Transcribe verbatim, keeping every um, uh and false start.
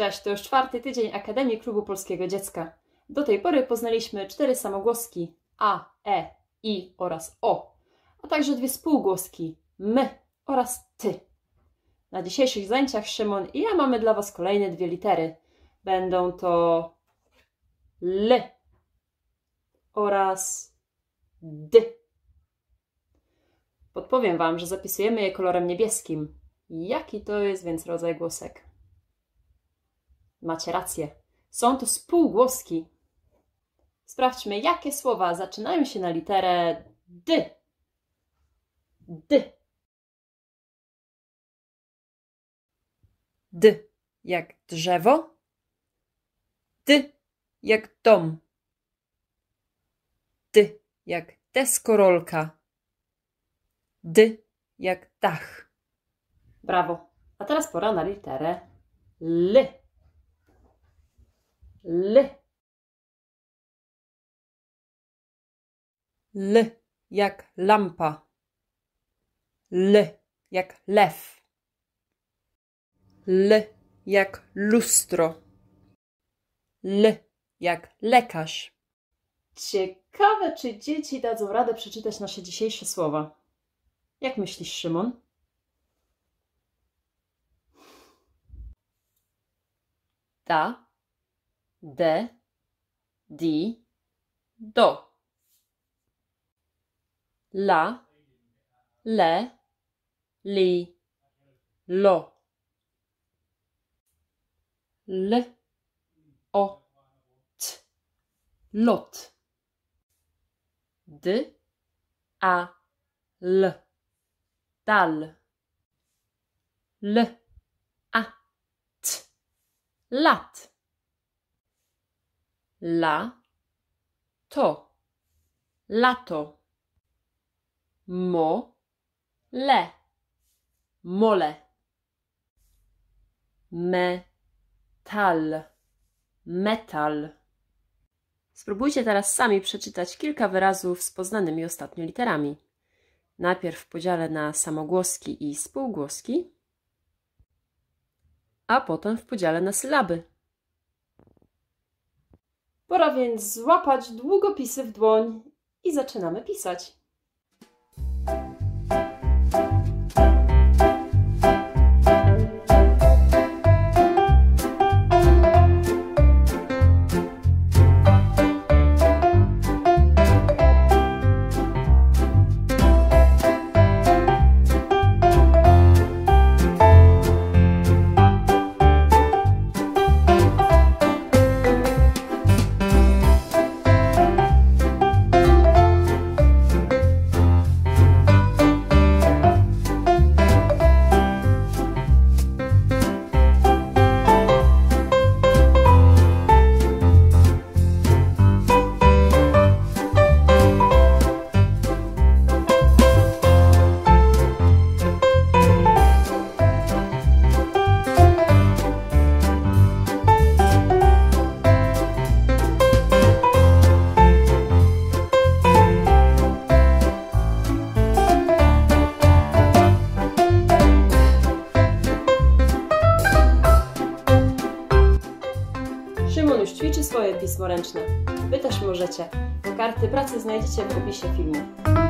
Cześć, to już czwarty tydzień Akademii Klubu Polskiego Dziecka. Do tej pory poznaliśmy cztery samogłoski a, e, i oraz o, a także dwie spółgłoski m oraz ty. Na dzisiejszych zajęciach Szymon i ja mamy dla Was kolejne dwie litery. Będą to l oraz d. Podpowiem Wam, że zapisujemy je kolorem niebieskim. Jaki to jest więc rodzaj głosek? Macie rację. Są to spółgłoski. Sprawdźmy, jakie słowa zaczynają się na literę d. D. D jak drzewo. D jak dom. D jak deskorolka. D jak dach. Brawo. A teraz pora na literę L. L. L jak lampa. L jak lew. L jak lustro. L jak lekarz. Ciekawe, czy dzieci dadzą radę przeczytać nasze dzisiejsze słowa. Jak myślisz, Szymon? Da, de, di, do. La, le, li, lo. L, o, t, lot. D, a, l, dal. L, a, t, lat. La, to, lato. Mo, le, mole. Metal, metal. Spróbujcie teraz sami przeczytać kilka wyrazów z poznanymi ostatnio literami. Najpierw w podziale na samogłoski i spółgłoski, a potem w podziale na sylaby. Pora więc złapać długopisy w dłoń i zaczynamy pisać. Szymon już ćwiczy swoje pismo ręczne. Wy też możecie. Karty pracy znajdziecie w opisie filmu.